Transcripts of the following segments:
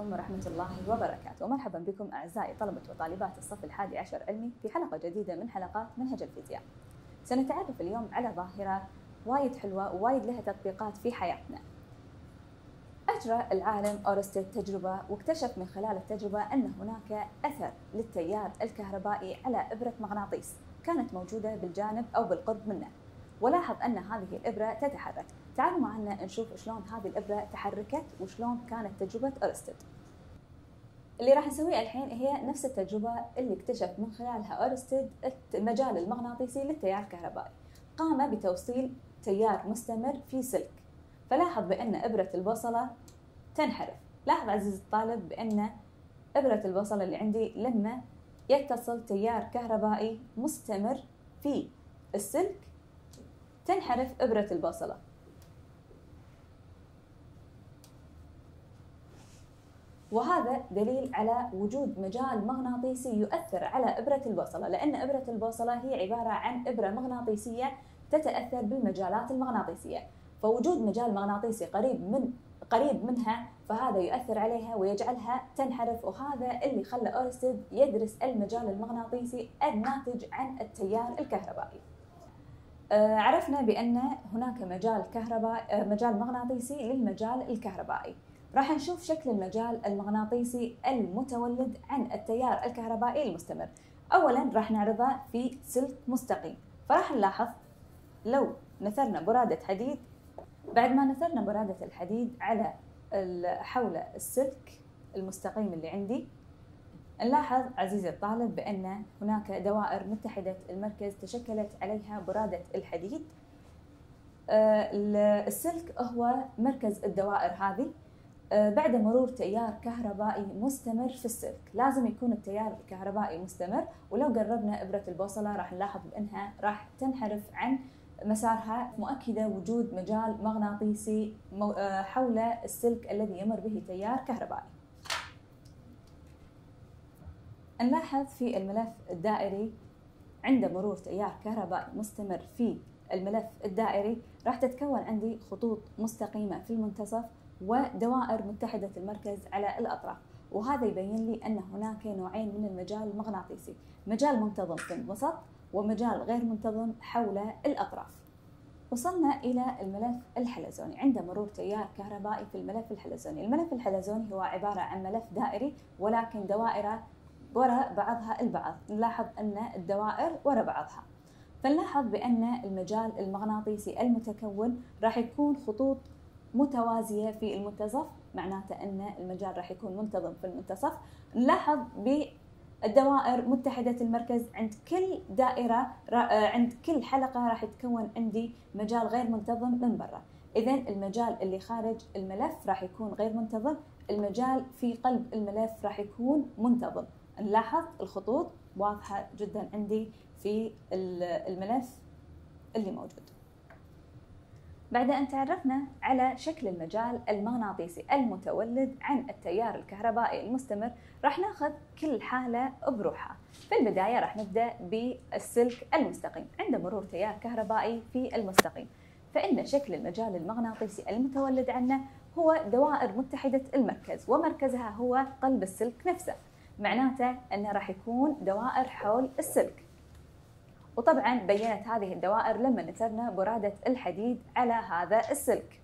عليكم ورحمة الله وبركاته، ومرحبا بكم أعزائي طلبة وطالبات الصف الحادي عشر علمي في حلقة جديدة من حلقات منهج الفيزياء. سنتعرف اليوم على ظاهرة وايد حلوة ووايد لها تطبيقات في حياتنا. أجرى العالم أورستيد تجربة واكتشف من خلال التجربة أن هناك أثر للتيار الكهربائي على إبرة مغناطيس كانت موجودة بالجانب أو بالقرب منه، ولاحظ أن هذه الإبرة تتحرك. تعالوا معنا نشوف شلون هذه الإبرة تحركت وشلون كانت تجربة أورستيد. اللي راح نسويه الحين هي نفس التجربة اللي اكتشف من خلالها أورستيد المجال المغناطيسي للتيار الكهربائي. قام بتوصيل تيار مستمر في سلك، فلاحظ بأن إبرة البوصلة تنحرف. لاحظ عزيزي الطالب بأن إبرة البوصلة اللي عندي لما يتصل تيار كهربائي مستمر في السلك تنحرف إبرة البوصلة. وهذا دليل على وجود مجال مغناطيسي يؤثر على إبرة البوصلة، لأن إبرة البوصلة هي عبارة عن إبرة مغناطيسية تتأثر بالمجالات المغناطيسية، فوجود مجال مغناطيسي قريب منها فهذا يؤثر عليها ويجعلها تنحرف، وهذا اللي خلى أورستيد يدرس المجال المغناطيسي الناتج عن التيار الكهربائي. عرفنا بأن هناك مجال مغناطيسي للمجال الكهربائي. راح نشوف شكل المجال المغناطيسي المتولد عن التيار الكهربائي المستمر. أولاً راح نعرضه في سلك مستقيم، فراح نلاحظ لو نثرنا برادة حديد، بعد ما نثرنا برادة الحديد على حول السلك المستقيم اللي عندي، نلاحظ عزيزي الطالب بأن هناك دوائر متحدة المركز تشكلت عليها برادة الحديد. السلك هو مركز الدوائر هذه. بعد مرور تيار كهربائي مستمر في السلك، لازم يكون التيار الكهربائي مستمر، ولو قربنا إبرة البوصلة راح نلاحظ بأنها راح تنحرف عن مسارها، مؤكدة وجود مجال مغناطيسي حول السلك الذي يمر به تيار كهربائي. نلاحظ في الملف الدائري عند مرور تيار كهربائي مستمر في الملف الدائري راح تتكون عندي خطوط مستقيمة في المنتصف ودوائر متحدة المركز على الأطراف، وهذا يبين لي أن هناك نوعين من المجال المغناطيسي، مجال منتظم في الوسط ومجال غير منتظم حول الأطراف. وصلنا إلى الملف الحلزوني عند مرور تيار كهربائي في الملف الحلزوني. الملف الحلزوني هو عبارة عن ملف دائري ولكن دوائره وراء بعضها البعض، نلاحظ أن الدوائر وراء بعضها، فنلاحظ بأن المجال المغناطيسي المتكون راح يكون خطوط متوازية في المنتصف، معناته أن المجال راح يكون منتظم في المنتصف. نلاحظ بالدوائر متحدة المركز عند كل دائرة عند كل حلقة راح يتكون عندي مجال غير منتظم من برا، إذن المجال اللي خارج الملف راح يكون غير منتظم، المجال في قلب الملف راح يكون منتظم. نلاحظ الخطوط واضحة جدا عندي في الملف اللي موجود. بعد أن تعرفنا على شكل المجال المغناطيسي المتولد عن التيار الكهربائي المستمر، راح ناخذ كل حالة بروحها. في البداية راح نبدأ بالسلك المستقيم. عند مرور تيار كهربائي في المستقيم، فإن شكل المجال المغناطيسي المتولد عنه هو دوائر متحدة المركز، ومركزها هو قلب السلك نفسه، معناته أنه راح يكون دوائر حول السلك. وطبعا بينت هذه الدوائر لما نثرنا برادة الحديد على هذا السلك.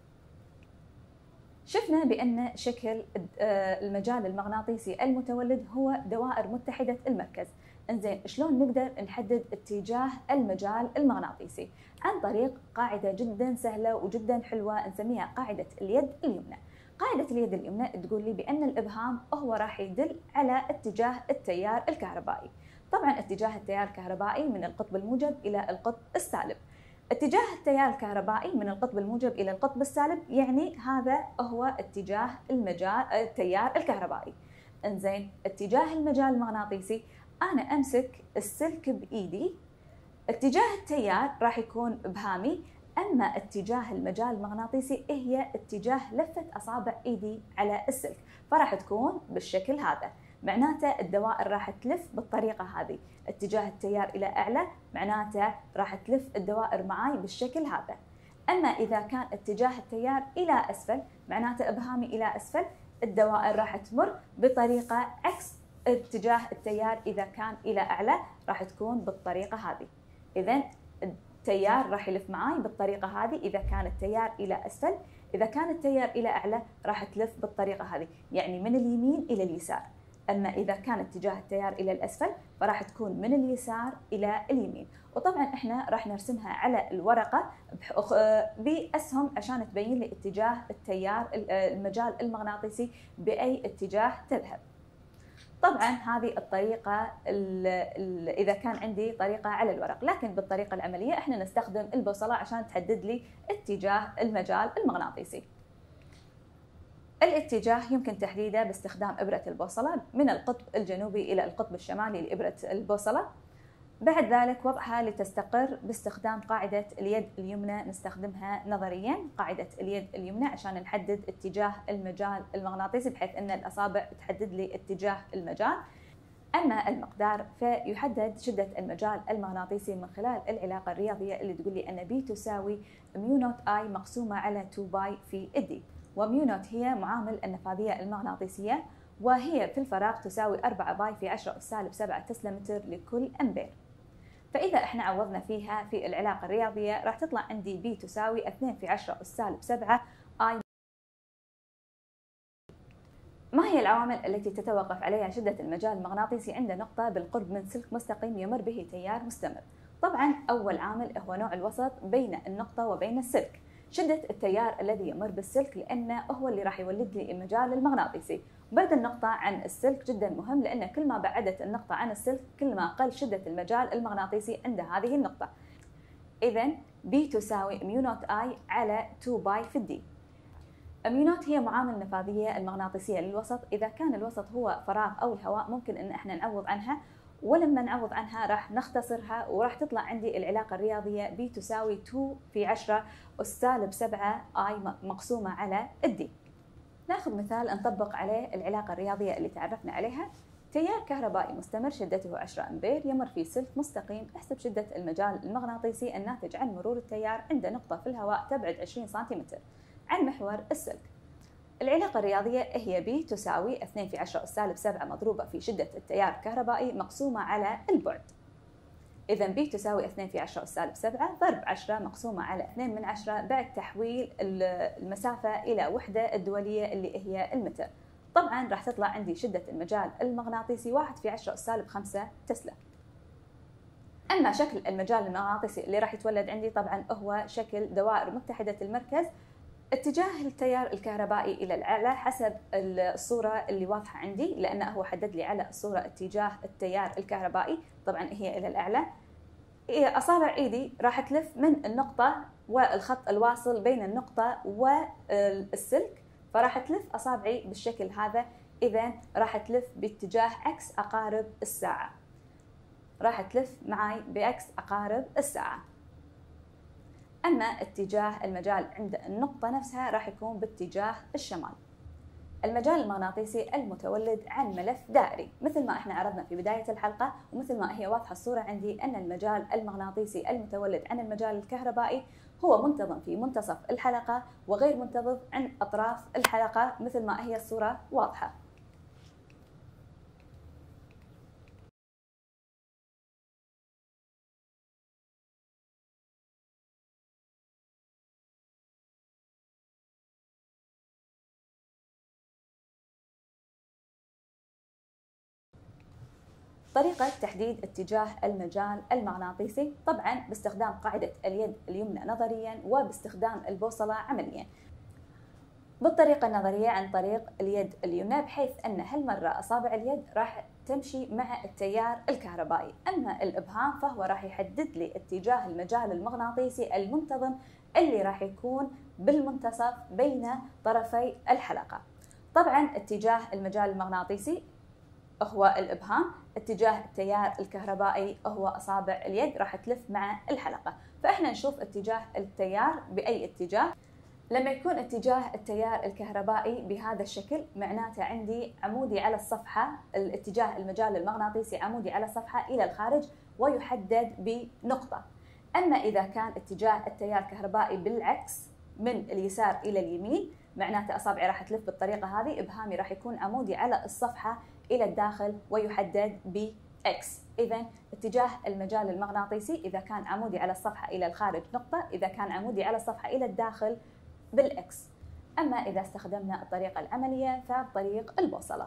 شفنا بأن شكل المجال المغناطيسي المتولد هو دوائر متحدة المركز. انزين، شلون نقدر نحدد اتجاه المجال المغناطيسي؟ عن طريق قاعدة جدا سهلة وجدا حلوة نسميها قاعدة اليد اليمنى. قاعدة اليد اليمنى تقول لي بأن الإبهام هو راح يدل على اتجاه التيار الكهربائي. طبعا اتجاه التيار الكهربائي من القطب الموجب إلى القطب السالب. اتجاه التيار الكهربائي من القطب الموجب إلى القطب السالب يعني هذا هو اتجاه التيار الكهربائي. انزين، اتجاه المجال المغناطيسي أنا أمسك السلك بإيدي، اتجاه التيار راح يكون إبهامي، أما اتجاه المجال المغناطيسي هي اتجاه لفة أصابع إيدي على السلك، فراح تكون بالشكل هذا، معناته الدوائر راح تلف بالطريقة هذه. اتجاه التيار إلى أعلى معناته راح تلف الدوائر معاي بالشكل هذا. أما إذا كان اتجاه التيار إلى أسفل معناته إبهامي إلى أسفل، الدوائر راح تمر بطريقة عكس اتجاه التيار. إذا كان إلى أعلى راح تكون بالطريقة هذه، إذن التيار راح يلف معاي بالطريقة هذه. إذا كان التيار إلى أسفل، إذا كان التيار إلى أعلى راح تلف بالطريقة هذه، يعني من اليمين إلى اليسار. أما إذا كان اتجاه التيار إلى الأسفل فراح تكون من اليسار إلى اليمين. وطبعا إحنا راح نرسمها على الورقة بأسهم عشان تبين لي اتجاه التيار المجال المغناطيسي بأي اتجاه تذهب. طبعا هذه الطريقة إذا كان عندي طريقة على الورق، لكن بالطريقة العملية إحنا نستخدم البوصلة عشان تحدد لي اتجاه المجال المغناطيسي. الاتجاه يمكن تحديده باستخدام إبرة البوصلة من القطب الجنوبي إلى القطب الشمالي لإبرة البوصلة. بعد ذلك وضعها لتستقر باستخدام قاعدة اليد اليمنى، نستخدمها نظريا قاعدة اليد اليمنى عشان نحدد اتجاه المجال المغناطيسي، بحيث أن الأصابع تحدد لي اتجاه المجال. أما المقدار فيحدد شدة المجال المغناطيسي من خلال العلاقة الرياضية اللي تقول لي أن B تساوي ميو نوت I مقسومة على 2 باي في الدي. وميو نوت هي معامل النفاذية المغناطيسية، وهي في الفراغ تساوي 4 باي في 10 أس سالب 7 تسلا متر لكل أمبير. فإذا احنا عوضنا فيها في العلاقة الرياضية راح تطلع عندي B تساوي 2 في 10 أس سالب 7 I. ما هي العوامل التي تتوقف عليها شدة المجال المغناطيسي عند نقطة بالقرب من سلك مستقيم يمر به تيار مستمر؟ طبعا أول عامل هو نوع الوسط بين النقطة وبين السلك. شدة التيار الذي يمر بالسلك لأنه هو اللي راح يولد لي المجال المغناطيسي. بعد النقطة عن السلك جدا مهم، لأن كل ما بعدت النقطة عن السلك كل ما قل شدة المجال المغناطيسي عند هذه النقطة. إذن B تساوي ميو نوت I على 2 باي في الدي. ميو نوت هي معامل النفاذية المغناطيسية للوسط. إذا كان الوسط هو فراغ أو الهواء ممكن إن احنا نعوض عنها، ولما نعوض عنها راح نختصرها وراح تطلع عندي العلاقة الرياضية B تساوي 2 في 10 أس سالب 7 I مقسومة على الدي. ناخذ مثال نطبق عليه العلاقة الرياضية اللي تعرفنا عليها. تيار كهربائي مستمر شدته 10 أمبير يمر في سلك مستقيم. احسب شدة المجال المغناطيسي الناتج عن مرور التيار عند نقطة في الهواء تبعد 20 سنتيمتر عن محور السلك. العلاقة الرياضية هي B تساوي 2 في 10 أس سالب 7 مضروبة في شدة التيار الكهربائي مقسومة على البعد. إذا B تساوي 2 في 10 أس سالب 7 ضرب 10 مقسومة على 2 من 10 بعد تحويل المسافة إلى وحدة الدولية اللي هي المتر. طبعا راح تطلع عندي شدة المجال المغناطيسي 1 في 10 أس سالب 5 تسلا. أما شكل المجال المغناطيسي اللي راح يتولد عندي طبعا هو شكل دوائر متحدة المركز. اتجاه التيار الكهربائي إلى الأعلى حسب الصورة اللي واضحة عندي، لأنه هو حدد لي على الصورة اتجاه التيار الكهربائي. طبعا هي إلى الأعلى. أصابع إيدي راح تلف من النقطة والخط الواصل بين النقطة والسلك، فراح تلف أصابعي بالشكل هذا. إذا راح تلف باتجاه عكس عقارب الساعة، راح تلف معي بعكس عقارب الساعة. أما اتجاه المجال عند النقطة نفسها راح يكون باتجاه الشمال. المجال المغناطيسي المتولد عن ملف دائري، مثل ما احنا عرضنا في بداية الحلقة ومثل ما هي واضحة الصورة عندي، أن المجال المغناطيسي المتولد عن المجال الكهربائي هو منتظم في منتصف الحلقة وغير منتظم عند أطراف الحلقة مثل ما هي الصورة واضحة. طريقة تحديد اتجاه المجال المغناطيسي طبعا باستخدام قاعدة اليد اليمنى نظريا وباستخدام البوصلة عمليا. بالطريقة النظرية عن طريق اليد اليمنى، بحيث أن هالمرة أصابع اليد راح تمشي مع التيار الكهربائي، أما الإبهام فهو راح يحدد لي اتجاه المجال المغناطيسي المنتظم اللي راح يكون بالمنتصف بين طرفي الحلقة. طبعا اتجاه المجال المغناطيسي هو الإبهام، اتجاه التيار الكهربائي هو أصابع اليد راح تلف مع الحلقة. فإحنا نشوف اتجاه التيار بأي اتجاه. لما يكون اتجاه التيار الكهربائي بهذا الشكل معناته عندي عمودي على الصفحة، الاتجاه المجال المغناطيسي عمودي على الصفحة إلى الخارج ويحدد بنقطة. أما إذا كان اتجاه التيار الكهربائي بالعكس من اليسار إلى اليمين معناته أصابعي راح تلف بالطريقة هذه، إبهامي راح يكون عمودي على الصفحة إلى الداخل ويحدد ب X. إذا اتجاه المجال المغناطيسي إذا كان عمودي على الصفحة إلى الخارج نقطة، إذا كان عمودي على الصفحة إلى الداخل بالإكس. أما إذا استخدمنا الطريقة العملية فبطريق البوصلة.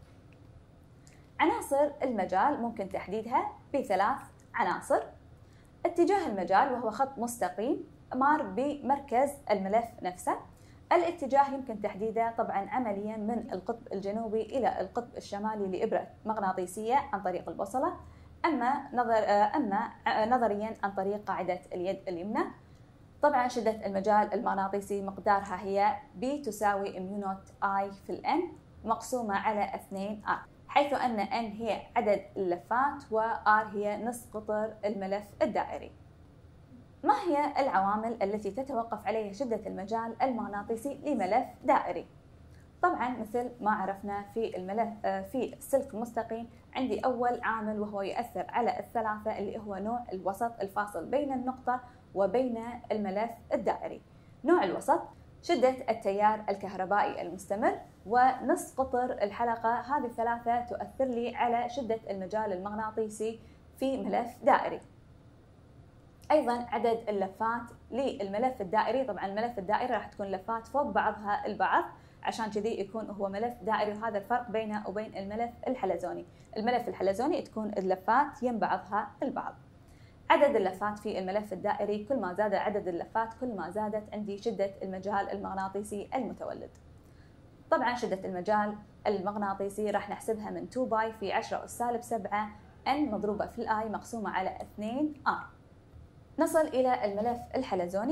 عناصر المجال ممكن تحديدها بثلاث عناصر. اتجاه المجال وهو خط مستقيم مار بمركز الملف نفسه. الاتجاه يمكن تحديده طبعا عمليا من القطب الجنوبي إلى القطب الشمالي لإبرة مغناطيسية عن طريق البوصلة، أما نظريا عن طريق قاعدة اليد اليمنى. طبعا شدة المجال المغناطيسي مقدارها هي B تساوي ميو نوت I في N مقسومة على 2R، حيث أن N هي عدد اللفات و R هي نصف قطر الملف الدائري. ما هي العوامل التي تتوقف عليها شدة المجال المغناطيسي لملف دائري؟ طبعا مثل ما عرفنا في الملف في السلك المستقيم عندي أول عامل وهو يؤثر على الثلاثة اللي هو نوع الوسط الفاصل بين النقطة وبين الملف الدائري. نوع الوسط، شدة التيار الكهربائي المستمر، ونصف قطر الحلقة. هذه الثلاثة تؤثر لي على شدة المجال المغناطيسي في ملف دائري. أيضا عدد اللفات للملف الدائري. طبعا الملف الدائري راح تكون لفات فوق بعضها البعض، عشان كذي يكون هو ملف دائري، وهذا الفرق بينه وبين الملف الحلزوني. الملف الحلزوني تكون اللفات يم بعضها البعض. عدد اللفات في الملف الدائري، كل ما زاد عدد اللفات كل ما زادت عندي شدة المجال المغناطيسي المتولد. طبعا شدة المجال المغناطيسي راح نحسبها من 2 باي في 10 أس سالب 7 N مضروبة في الآي مقسومة على 2 R. نصل إلى الملف الحلزوني.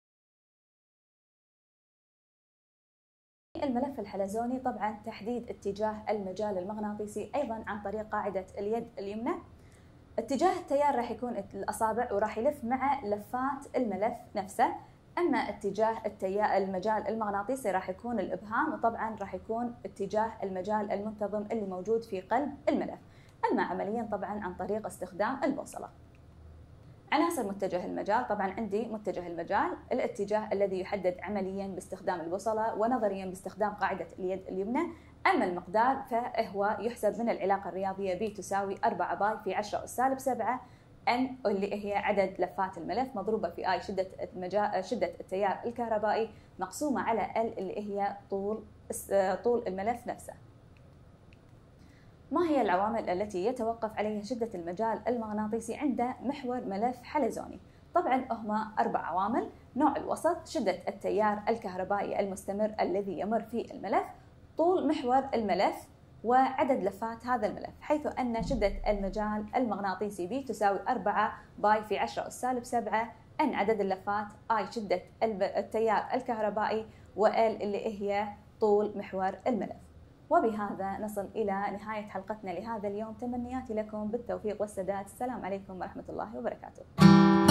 الملف الحلزوني طبعا تحديد اتجاه المجال المغناطيسي أيضا عن طريق قاعدة اليد اليمنى. اتجاه التيار راح يكون الأصابع وراح يلف مع لفات الملف نفسه. أما اتجاه المجال المغناطيسي راح يكون الإبهام، وطبعا راح يكون اتجاه المجال المنتظم اللي موجود في قلب الملف. أما عمليا طبعا عن طريق استخدام البوصلة. عناصر متجه المجال، طبعا عندي متجه المجال الاتجاه الذي يحدد عمليا باستخدام البوصلة ونظريا باستخدام قاعدة اليد اليمنى. أما المقدار فهو يحسب من العلاقة الرياضية B تساوي 4 باي في 10 أس سالب 7 N اللي هي عدد لفات الملف مضروبة في I شدة التيار الكهربائي مقسومة على L اللي هي طول الملف نفسه. ما هي العوامل التي يتوقف عليها شدة المجال المغناطيسي عند محور ملف حلزوني؟ طبعا هما 4 عوامل. نوع الوسط، شدة التيار الكهربائي المستمر الذي يمر في الملف، طول محور الملف، وعدد لفات هذا الملف، حيث أن شدة المجال المغناطيسي B تساوي 4 باي في 10 أس سالب 7 N عدد اللفات، I شدة التيار الكهربائي، وL اللي هي طول محور الملف. وبهذا نصل إلى نهاية حلقتنا لهذا اليوم. تمنياتي لكم بالتوفيق والسداد. السلام عليكم ورحمة الله وبركاته.